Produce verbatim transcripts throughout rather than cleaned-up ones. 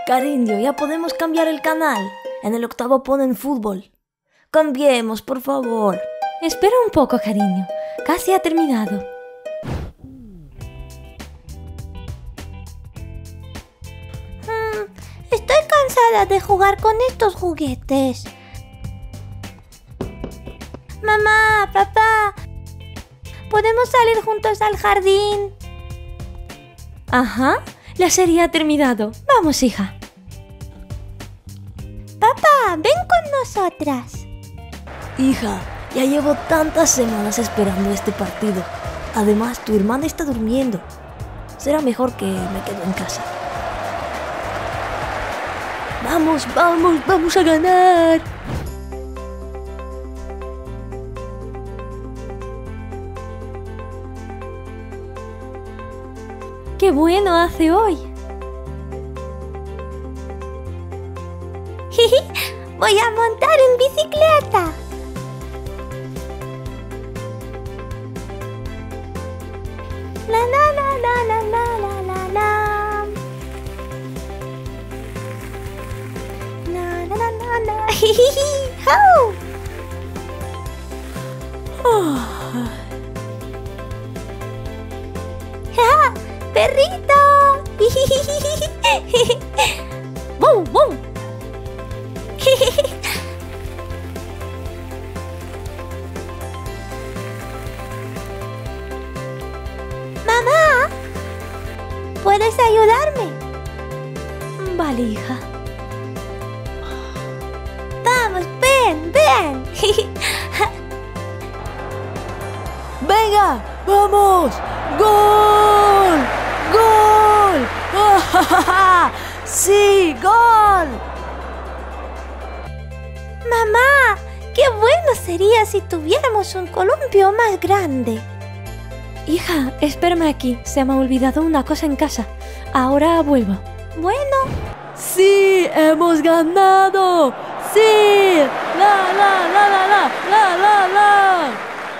Cariño, ya podemos cambiar el canal. En el octavo ponen fútbol. Cambiemos, por favor. Espera un poco, cariño. Casi ha terminado. Hmm, estoy cansada de jugar con estos juguetes. Mamá, papá, ¿podemos salir juntos al jardín? Ajá, la serie ha terminado. Vamos, hija. Papá, ven con nosotras. Hija, ya llevo tantas semanas esperando este partido. Además, tu hermana está durmiendo. Será mejor que me quede en casa. Vamos, vamos, vamos a ganar. ¡Qué bueno hace hoy! Voy a montar en bicicleta. La la la la la la la la la. La la la la la. ¡Oh! Oh. ¡Ja! ¡Perrito! ¡Bum, bum! ¡Mamá! ¿Puedes ayudarme? Vale, hija. ¡Vamos, ven, ven! ¡Venga! ¡Vamos! ¡Gol! ¡Gol! ¡Oh, ¡sí! ¡Gol! ¡Mamá! ¡Qué bueno sería si tuviéramos un columpio más grande! Hija, espérame aquí. Se me ha olvidado una cosa en casa. Ahora vuelvo. Bueno. ¡Sí! ¡Hemos ganado! ¡Sí! ¡La, la, la, la, la! ¡La, la, la!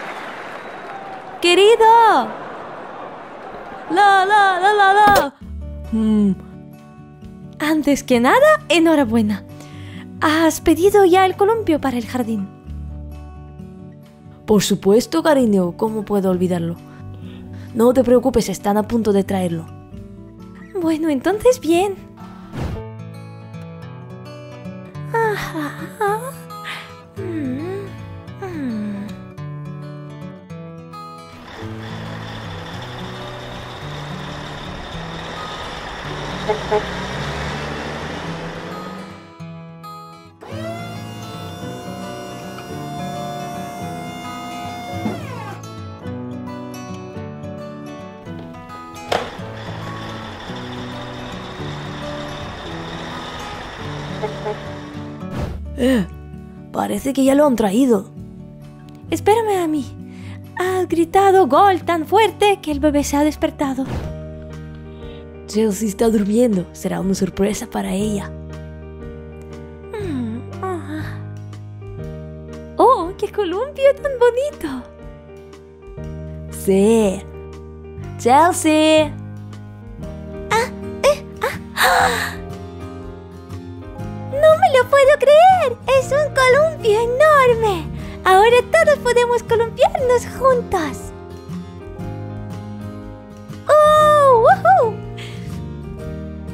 ¡Querido! ¡La, la, la, la, la! Mm. Antes que nada, enhorabuena. ¿Has pedido ya el columpio para el jardín? Por supuesto, cariño. ¿Cómo puedo olvidarlo? No te preocupes, están a punto de traerlo. Bueno, entonces bien. Ajá. Mm, mm. Eh, parece que ya lo han traído. Espérame a mí. Has gritado gol tan fuerte que el bebé se ha despertado. Chelsea está durmiendo. Será una sorpresa para ella. Mm, ah. ¡Oh, qué columpio tan bonito! Sí. Chelsea. Ah, eh, ah, ah. ¡No me lo puedo creer! ¡Es un columpio enorme! Ahora todos podemos columpiarnos juntos. ¡Oh! ¡Woohoo!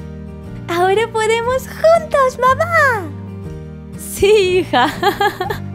Ahora podemos juntos, mamá. Sí, hija.